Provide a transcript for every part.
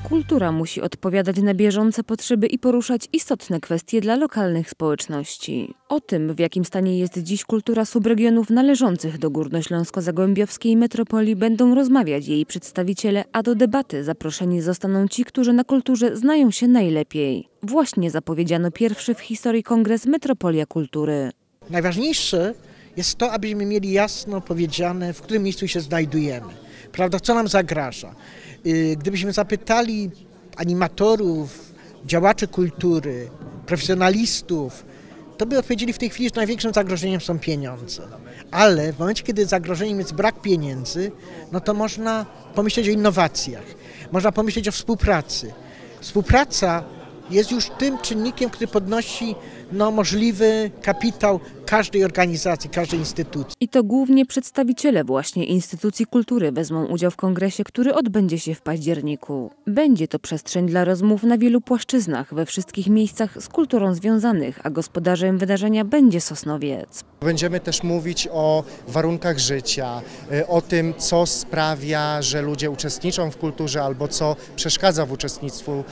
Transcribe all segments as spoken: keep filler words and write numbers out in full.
Kultura musi odpowiadać na bieżące potrzeby i poruszać istotne kwestie dla lokalnych społeczności. O tym, w jakim stanie jest dziś kultura subregionów należących do górnośląsko-zagłębiowskiej metropolii, będą rozmawiać jej przedstawiciele, a do debaty zaproszeni zostaną ci, którzy na kulturze znają się najlepiej. Właśnie zapowiedziano pierwszy w historii kongres Metropolia Kultury. Najważniejsze jest to, abyśmy mieli jasno powiedziane, w którym miejscu się znajdujemy, prawda, co nam zagraża. Gdybyśmy zapytali animatorów, działaczy kultury, profesjonalistów, to by odpowiedzieli w tej chwili, że największym zagrożeniem są pieniądze. Ale w momencie, kiedy zagrożeniem jest brak pieniędzy, no to można pomyśleć o innowacjach, można pomyśleć o współpracy. Współpraca jest już tym czynnikiem, który podnosi no, możliwy kapitał każdej organizacji, każdej instytucji. I to głównie przedstawiciele właśnie instytucji kultury wezmą udział w kongresie, który odbędzie się w październiku. Będzie to przestrzeń dla rozmów na wielu płaszczyznach, we wszystkich miejscach z kulturą związanych, a gospodarzem wydarzenia będzie Sosnowiec. Będziemy też mówić o warunkach życia, o tym, co sprawia, że ludzie uczestniczą w kulturze albo co przeszkadza w uczestnictwu,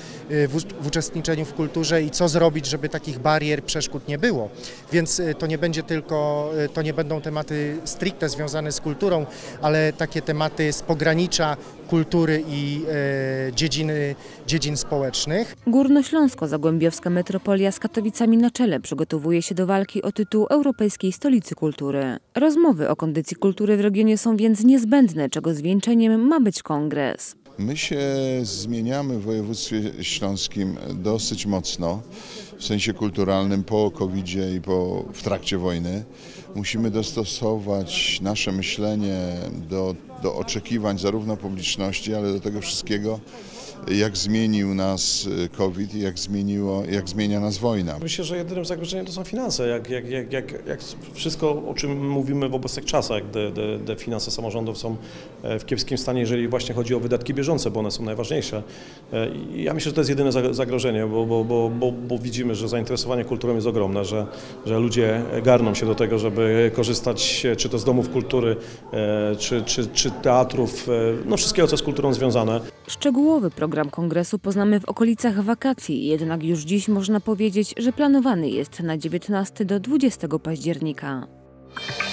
w uczestniczeniu w kulturze i co zrobić, żeby takich barier, przeszkód nie było. Więc to nie będzie tylko, to nie będą tematy stricte związane z kulturą, ale takie tematy z pogranicza kultury i e, dziedziny, dziedzin społecznych. Górnośląsko-zagłębiowska metropolia z Katowicami na czele przygotowuje się do walki o tytuł Europejskiej Stolicy Kultury. Rozmowy o kondycji kultury w regionie są więc niezbędne, czego zwieńczeniem ma być kongres. My się zmieniamy w województwie śląskim dosyć mocno w sensie kulturalnym po kowidzie i po, w trakcie wojny. Musimy dostosować nasze myślenie do, do oczekiwań zarówno publiczności, ale do tego wszystkiego, jak zmienił nas COVID i jak, zmieniło, jak zmienia nas wojna. Myślę, że jedynym zagrożeniem to są finanse, jak, jak, jak, jak, jak wszystko, o czym mówimy w obecnych czasach, gdy, gdy, gdy finanse samorządów są w kiepskim stanie, jeżeli właśnie chodzi o wydatki bieżące, bo one są najważniejsze. I ja myślę, że to jest jedyne zagrożenie, bo, bo, bo, bo, bo widzimy, że zainteresowanie kulturą jest ogromne, że, że ludzie garną się do tego, żeby korzystać czy to z domów kultury, czy, czy, czy teatrów, no wszystkiego, co z kulturą związane. Szczegółowy program kongresu poznamy w okolicach wakacji, jednak już dziś można powiedzieć, że planowany jest na dziewiętnastego do dwudziestego października.